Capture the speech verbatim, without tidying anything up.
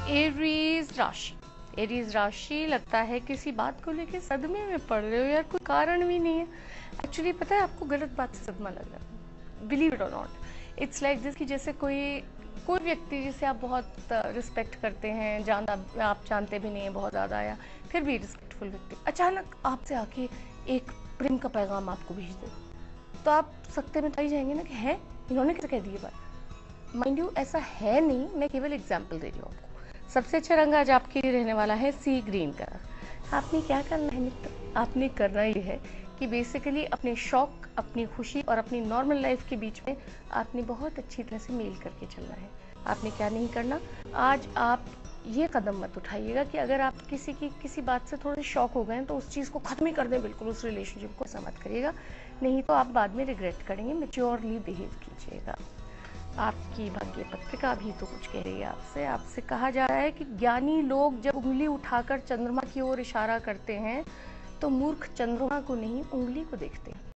Aries राशि। Aries राशि लगता है किसी बात को लेके सदमे में पड़ रहे हो यार, कोई कारण भी नहीं है। एक्चुअली पता है आपको गलत बात से सदमा लग रहा है, बिलीव इट और नॉट। इट्स लाइक दिस कि जैसे कोई कोई व्यक्ति जिसे आप बहुत रिस्पेक्ट करते हैं, जान आप जानते भी नहीं है बहुत ज़्यादा, या फिर भी रिस्पेक्टफुल व्यक्ति अचानक आपसे आके एक प्रेम का पैगाम आपको भेज दे, तो आप सकते में पाई जाएंगे ना कि है इन्होंने कैसे कह दी ये बात। माइंड यू ऐसा है नहीं, मैं केवल एग्जाम्पल दे रही हूँ आपको। सबसे अच्छा रंग आज आपके लिए रहने वाला है सी ग्रीन का। आपने क्या करना है मित्र, आपने करना ये है कि बेसिकली अपने शौक, अपनी खुशी और अपनी नॉर्मल लाइफ के बीच में आपने बहुत अच्छी तरह से मेल करके चलना है। आपने क्या नहीं करना, आज आप ये कदम मत उठाइएगा कि अगर आप किसी की किसी बात से थोड़े शौक हो गए तो उस चीज़ को ख़त्म ही कर दें, बिल्कुल उस रिलेशनशिप को। ऐसा मत करिएगा, नहीं तो आप बाद में रिग्रेट करेंगे। मैच्योरली बिहेव कीजिएगा। आपकी भाग्य पत्रिका भी तो कुछ कह रही है आपसे। आपसे कहा जा रहा है कि ज्ञानी लोग जब उंगली उठाकर चंद्रमा की ओर इशारा करते हैं तो मूर्ख चंद्रमा को नहीं उंगली को देखते हैं।